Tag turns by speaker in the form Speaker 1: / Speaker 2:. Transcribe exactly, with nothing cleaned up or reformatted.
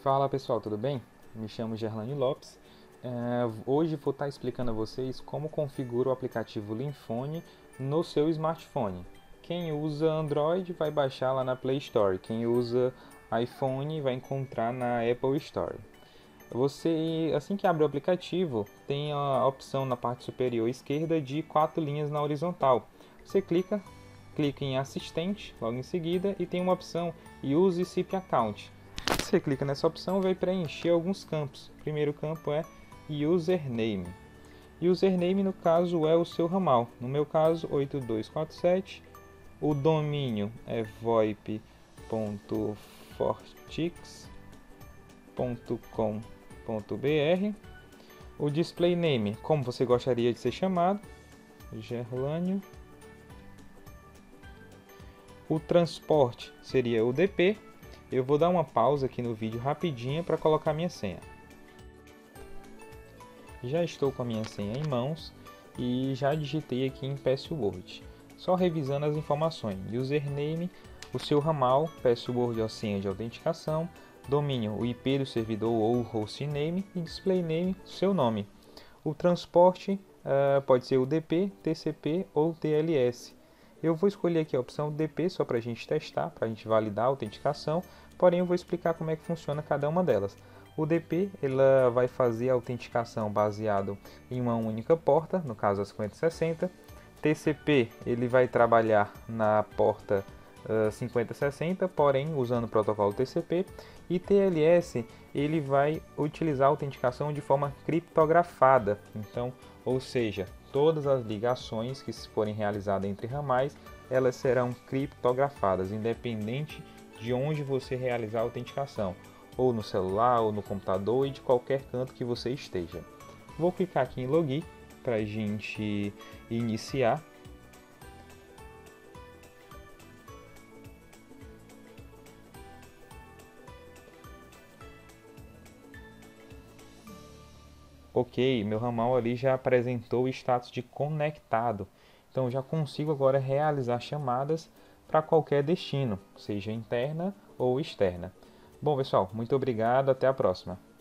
Speaker 1: Fala pessoal, tudo bem? Me chamo Gerlane Lopes. É, hoje vou estar explicando a vocês como configura o aplicativo Linfone no seu smartphone. Quem usa Android vai baixar lá na Play Store, quem usa iPhone vai encontrar na Apple Store. Você, assim que abre o aplicativo, tem a opção na parte superior esquerda de quatro linhas na horizontal. Você clica, clica em Assistente logo em seguida e tem uma opção Use S I P Account. Você clica nessa opção e vai preencher alguns campos. O primeiro campo é Username. Username, no caso, é o seu ramal. No meu caso, oito dois quatro sete. O domínio é voip ponto fortix ponto com ponto br. O display name, como você gostaria de ser chamado, Gerlânio. O transporte seria o D P. Eu vou dar uma pausa aqui no vídeo rapidinho para colocar minha senha. Já estou com a minha senha em mãos e já digitei aqui em password. Só revisando as informações: username, o seu ramal, password ou senha de autenticação, domínio, o I P do servidor ou hostname e display name, seu nome. O transporte uh, pode ser o D P, T C P ou T L S. Eu vou escolher aqui a opção D P só para a gente testar, para a gente validar a autenticação, porém eu vou explicar como é que funciona cada uma delas. O D P ela vai fazer a autenticação baseado em uma única porta, no caso a cinquenta sessenta. T C P ele vai trabalhar na porta uh, cinquenta sessenta, porém usando o protocolo T C P. E T L S ele vai utilizar a autenticação de forma criptografada, então, ou seja, todas as ligações que forem realizadas entre ramais, elas serão criptografadas, independente de onde você realizar a autenticação, ou no celular, ou no computador, e de qualquer canto que você esteja. Vou clicar aqui em Login para a gente iniciar. Ok, meu ramal ali já apresentou o status de conectado. Então já consigo agora realizar chamadas para qualquer destino, seja interna ou externa. Bom pessoal, muito obrigado, até a próxima.